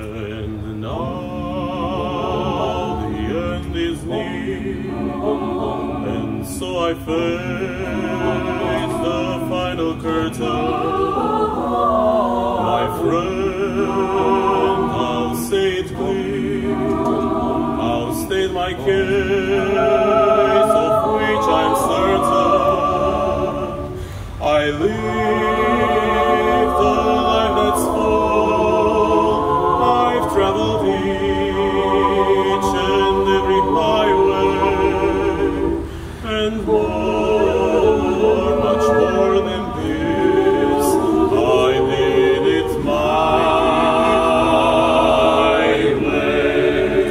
And now the end is near, and so I face the final curtain. My friend, I'll say it clear, I'll state my case, of which I'm certain. I live the life that's full, I've traveled each and every highway, and more, much more than this, I did it my way.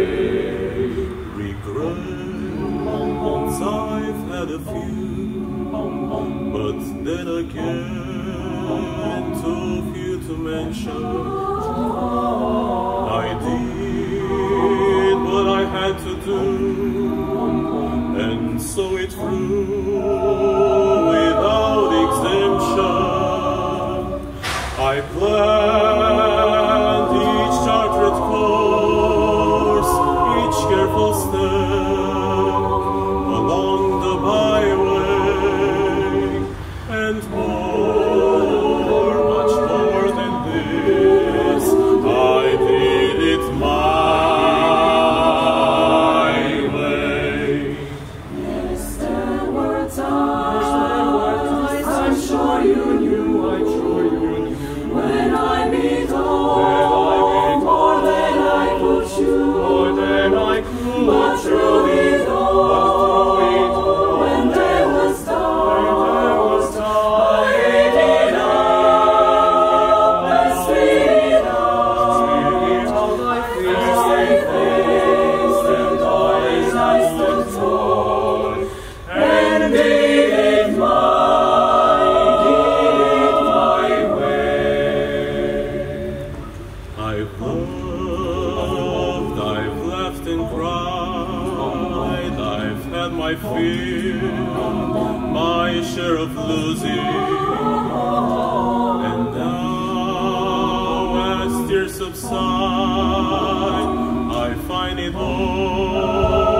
Regrets, I've had a few, but then again, too few to mention. I did what I had to do, and so it flew without exemption. I planned each charted course, each careful step along the byway, and more, much more than this, I did it my way. Yes, there were times, I'm sure you knew, when I beat all, more than I could chew, but through it all, when there was dark, I ate it up and spit it out. I faced and eyes I stood tall, and did it my way. I've loved, I've laughed and cried, I've had my fear, my share of losing, and now as tears subside, I find it all